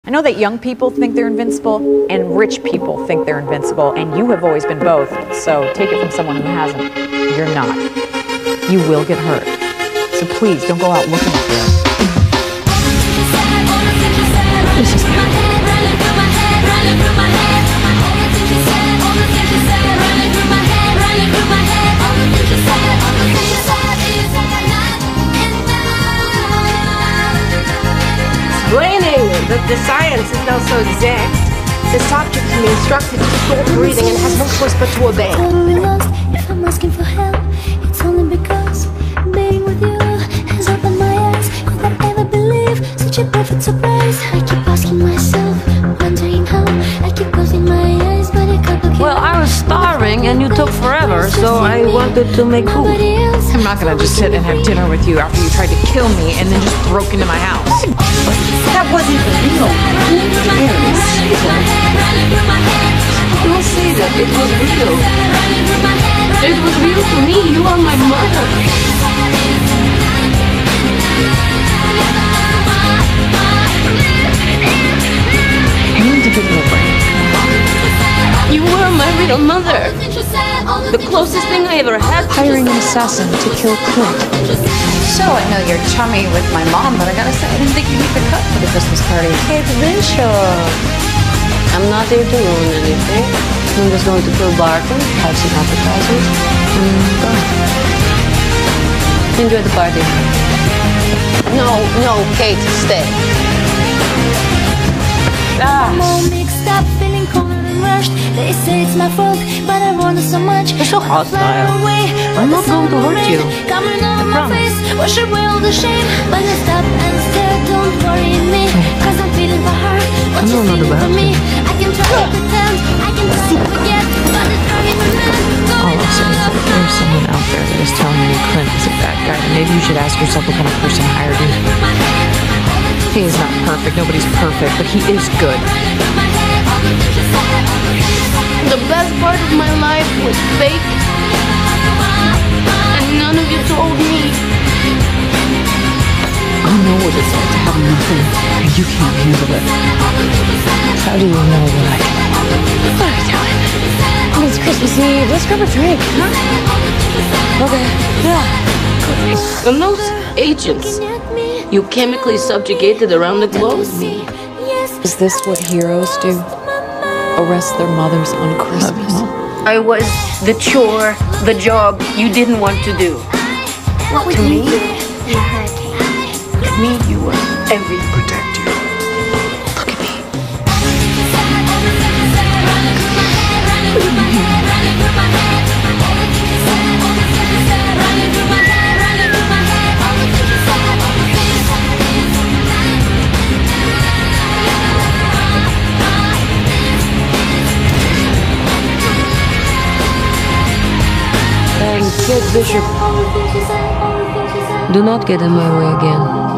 I know that young people think they're invincible and rich people think they're invincible, and you have always been both, so take it from someone who hasn't. You're not. You will get hurt. So please, don't go out looking for it. This is Explaining that the science is not so exact, the subject can be instructed to stop breathing and has no choice but to obey. Totally lost. If I'm asking for help, it's only because being with you has opened my eyes. Could I ever believe such a perfect surprise? I keep asking myself, wondering how. I keep closing my eyes, but it can't look. Well, I was starving and you took forever, so I wanted to make food. I'm not gonna just sit and have dinner with you after you tried to kill me and then just broke into my house. That wasn't real. Don't say that. It was real. It was real to me. You are my mother. I need to give you a break. You were my real mother. The closest thing I ever had. Hiring an assassin to kill Clint. So I know you're chummy with my mom, but I gotta say, I didn't think you'd make the cut for the Christmas party. Kate Winshaw. I'm not here to ruin anything. I'm just going to kill Barton, have some appetizers, and go. Enjoy the party. No, Kate, stay. I'm all mixed up, feeling cold and rushed. They say it's my fault, but I want it so much. You're so hostile. I'm not going to hurt you. Coming over my face, wash away all the shame. But I stop and stare, don't worry me, cause I'm feeling for her. What you not feeling about for me? I can try to pretend, I can try to forget, but it's driving me mad. All I'll say is that if there's someone out there that is telling you Clint is a bad guy, then maybe you should ask yourself what kind of person hired you. He is not perfect, nobody's perfect, but he is good. The best part of my life was fake, and none of you told me. I know what it's like to have nothing, and you can't handle it. How do you know what I can? What are we doing? It's Christmas Eve. Let's grab a drink, huh? Okay. Yeah. And those agents you chemically subjugated around the globe. Is this what heroes do? Arrest their mothers on Christmas? I was the chore, the job you didn't want to do. What would you do in a hurricane? To me, you were everything. Protect you. Look at me. And Kate Bishop, do not get in my way again.